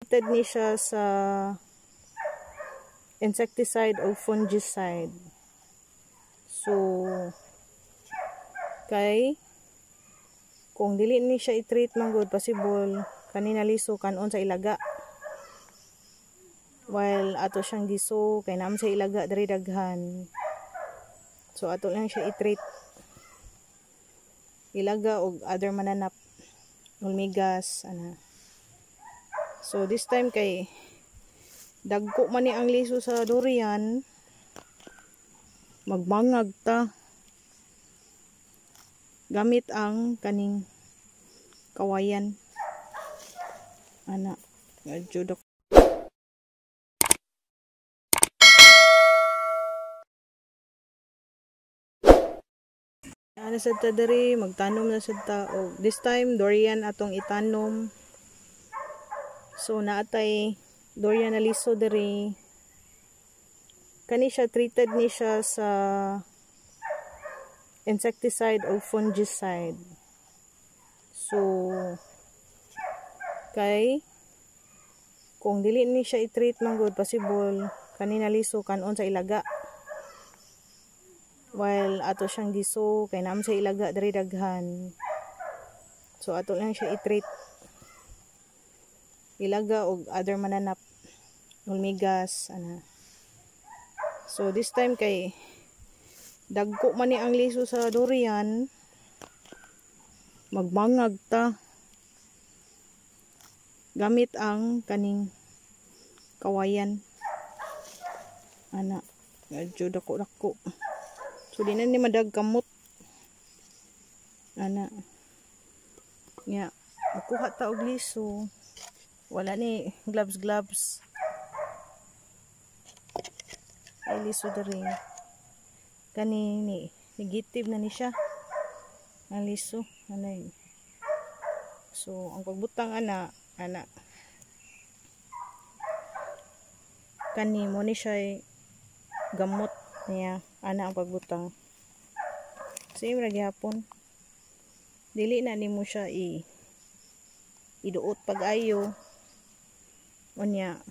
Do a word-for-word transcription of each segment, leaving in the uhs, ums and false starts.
treated ni siya sa insecticide o fungicide. So kay kung dili ni siya i-treat man good, possible kanina liso kanon sa ilaga. While ato siyang giso kay naman sa ilaga diri daghan. So ato lang siya i-treat. Ilaga og other mananap, ulmigas ana. So this time kay dagko man ni ang liso sa durian, magmangag ta gamit ang kaning kawayan ana. Medyo dako ana sad ta diri, magtanom na sad ta og this time durian atong itanom. So naatay durian na liso diri. Kani siya treated ni siya sa insecticide o fungicide. So kay kung dili ni siya i-treat man good, possible kanina liso kanon sa ilaga. While ato siyang giso kay naman sa ilaga diri daghan. So ato lang siya i-treat. Ilaga og other mananap, ulmigas ana. So this time kay dagko man ni ang liso sa durian, magmangag ta gamit ang kaning kawayan ana. Medyo dako dako. So di na ni madag kamot ana. Nya makuha ta og liso. Wala ni gloves gloves. Ay liso diri. Kani ni negative na ni siya. Ang liso anay. So ang pagbutang ana ana. Kani mo ni siya gamot niya ana ang pagbutang. Same ra gyapon. Dili na nimo siya i iduot pag-ayo. Unya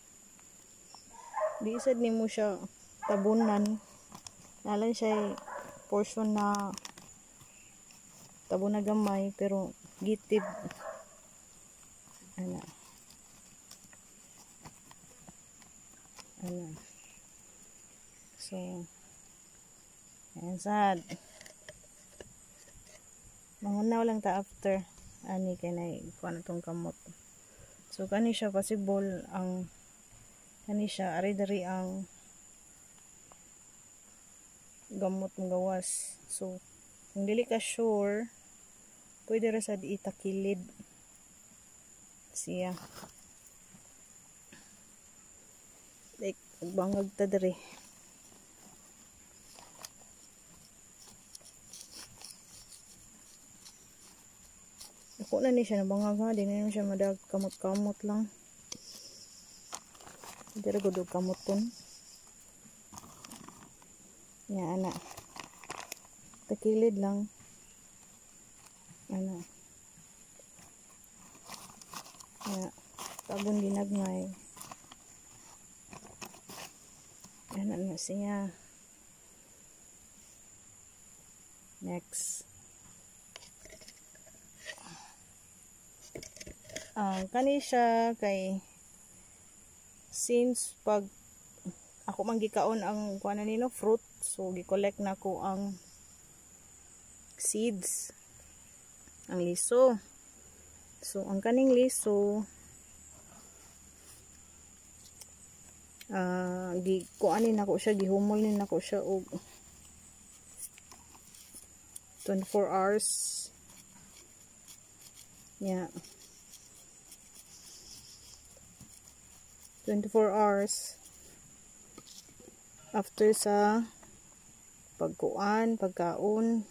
di sad nimo siya tabunan. Nalan siya portion na tabon na gamay pero gitid ana ana. So ayan sad mangunaw lang ta after ani kay nay kuan atong kamot. So kani siya possible ang kani siya ari diri ang gamot ng gawas. So kung dili ka sure, pwede ra sad itakilid siya. Like bangag ta diri. Ako na ni siya nabangag ha, di na siya madag kamot-kamot lang. Hindi ra gud kamoton. Ya ana. Takilid lang. Ana. Ya, tabon ginagmay. Ana na siya. Next. Ang uh, kani siya kay since pag ako man gikaon ang kuan nino fruit, so gi-collect na ko ang seeds, ang liso. So ang kaning liso ah uh, gi kuanin nako siya, gihumol ni nako siya og twenty-four hours. Yeah. twenty-four hours after sa pagkuan, pagkaon.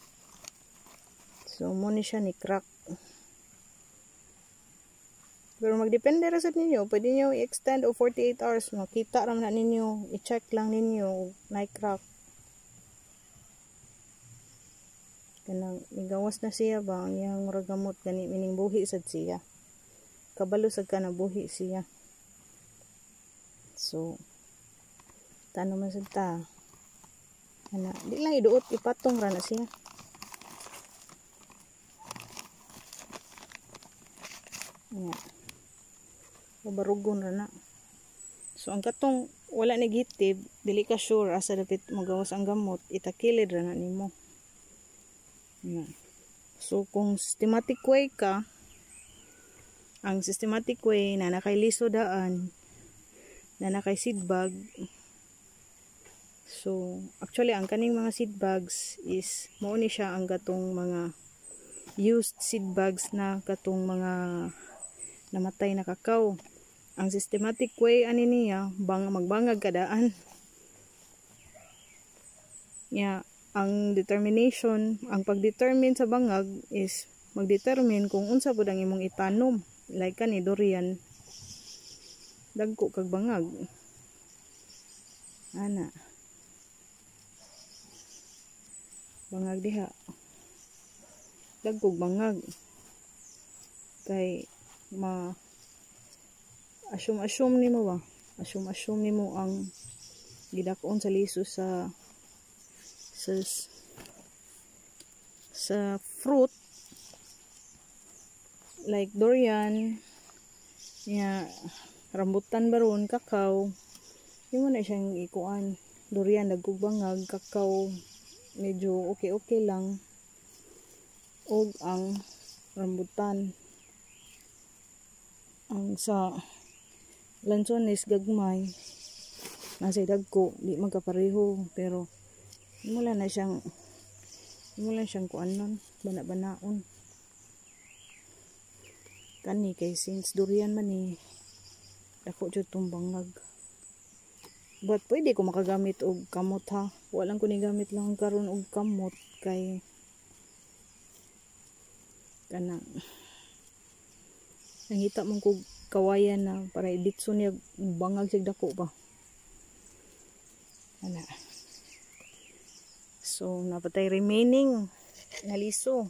So mo ni siya ni crack. Pero magdepende ra sad ninyo, pwede niyo i-extend o forty-eight hours, makita ra man ninyo, i-check lang ninyo na crack. Kanang migawas na siya ba ang iyang ragamot gani mining buhi sad siya. kabalo sa kanabuhi siya. So tanom man sad ta ana, di lang iduot, ipatong ra na siya. Yeah. Barugon ra na. So ang katong wala negative, dili ka sure asa dapat magawas ang gamot, itakilid ra na nimo. Yeah. So kung systematic way ka, ang systematic way na nakay liso daan, na nakay seed bag. So actually ang kaning mga seed bags is mao ni siya ang katong mga used seed bags na katong mga namatay na kakao. Ang systematic way ani niya bang magbangag kadaan. Yeah, ang determination, ang pagdetermine sa bangag is magdetermine kung unsa pud ang imong itanom. Like kani durian, dagko kag bangag. Ana. Bangag diha. Dagko bangag. Kay ma assume-assume nimo ba? Assume-assume nimo ang gidakon sa liso sa sa sa fruit like durian, ya rambutan baron, kakao. Imo na siyang ikuan. Durian dagkog bangag, kakao medyo okay-okay lang. Og ang rambutan ang sa lansones gagmay nasa dagko, di magkapareho, pero mula na siyang mula siyang kuan nun, bana-banaon. Kani kay since durian man ni dako jud tong bangag. But pwede ko makagamit og kamot ha. Walang ko ni gamit lang karon og kamot kay kanang nangita mong kog kawayan na para editso niya bangag sig dako ba. Ana. So napatay remaining na liso.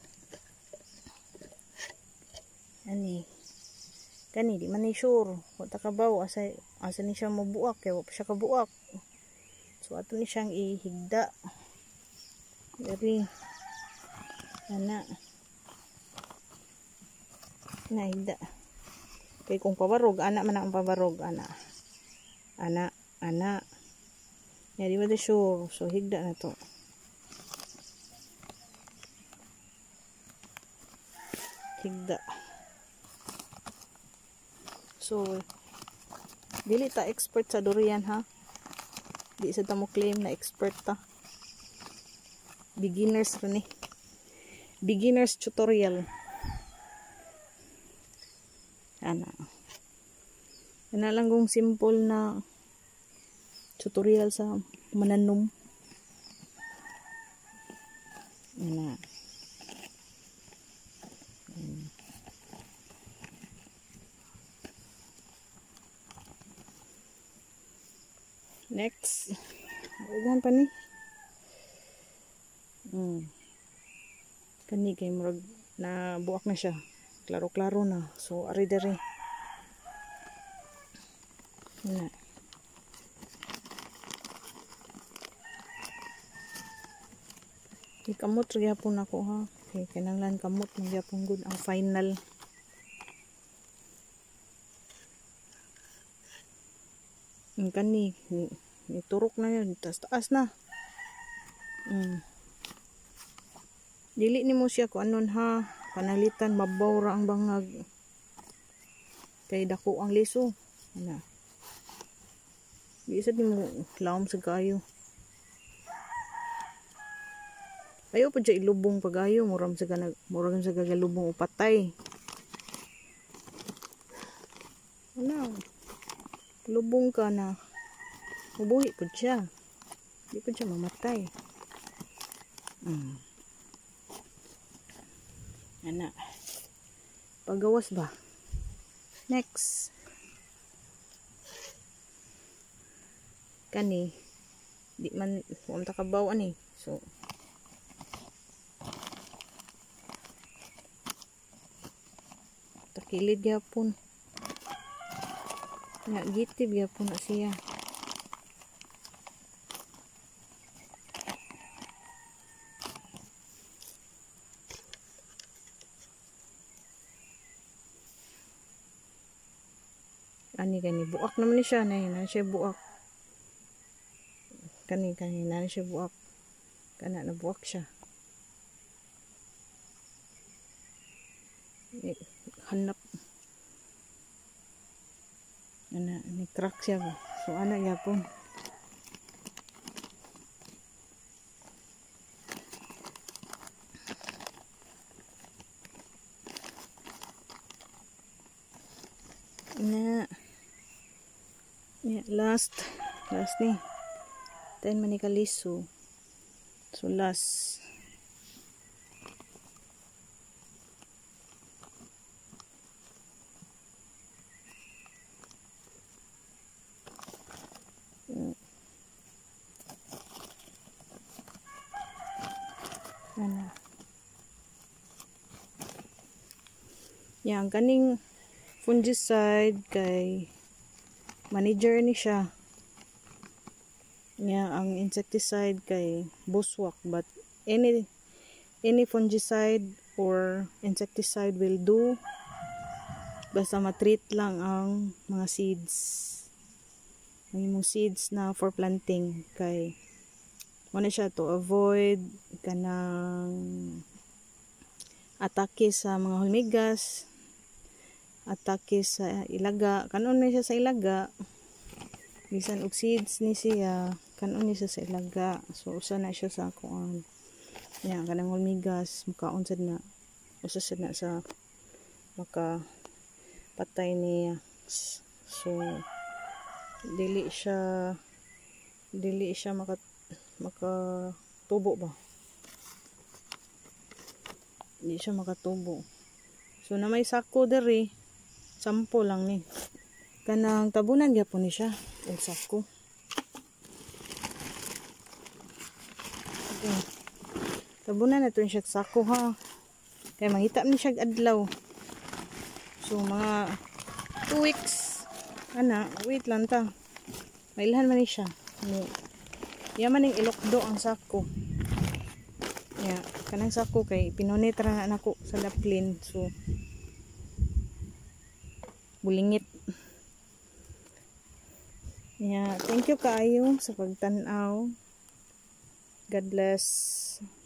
Ani. Kani di man ni sure. Wa ta kabaw asa asa ni siya mabuak kay wa pa siya kabuak. So ato ni siyang ihigda. Dari ana. Naigda. Kay kung pabarog, ana man ang pabarog, ana. Ana, ana. Ya, di ba di sure? So, higda na to. Higda. So, dili ta expert sa durian, ha? Di sa ta mo claim na expert ta. Beginners rin eh. Beginners tutorial. Ana. Ana lang kung simple na tutorial sa mananom. Ana. Hmm. Next. Ugan pa ni. Hmm. Kani kay murag na buak na siya. Klaro-klaro na. So, ari diri. Na. Ikamot gyapon ako ha. Okay, kinahanglan kamot magyapon gud ang final. Ang kani niturok na yun, taas-taas na. Mm. Dili nimo siya ko anon ha. Panalitan mabaw ra ang bangag kay dako ang liso. Ana. Di sad nimo lawom sa kayo. Ayo pa dya ilubong pagayo, muram sa ganag muram sa gagalubong upatay. Ana. Lubong ka na. Mabuhi po siya. Di po siya mamatay. Hmm. Ana. Pagawas ba? Next. Kani. Di man, huwag takabaw ani. So, takilid yapon. Nga gitib ya po na siya. Ani kani buak naman ni siya na yun, siya buak. Kani kani na siya buak. Kana na buak siya. Eh, hanap. Ana ni crack siya ba. So ana yapon. Na. Yeah, last last ni. Ten manikaliso. So last. Ano. Yang kaning fungicide kay manager ni siya. Yang ang insecticide kay buswak, but any any fungicide or insecticide will do basta matreat lang ang mga seeds. Ang imong seeds na for planting kay muna siya to avoid kanang atake sa mga hulmigas, atake sa ilaga. Kanon ni siya sa ilaga, bisan og seeds ni siya, kanon ni siya sa ilaga. So usa na siya sa kuan ya kanang hulmigas, mukaon sad na usa sad na sa maka patay niya. So dili siya dili siya maka makatubo ba, hindi siya makatubo. So na may sako diri, sampo lang ni kanang tabunan gyapon ni siya og sako. Okay. Tabunan na to siya sako ha, kay mangita ni siya adlaw. So mga two weeks ana, wait lang ta, mailhan man ni siya ni yaman ning ilokdo ang sako. Ya, kanang sako kay pinonitra na nako sa laplin. So bulingit. Ya, thank you kaayo sa pagtan-aw. God bless.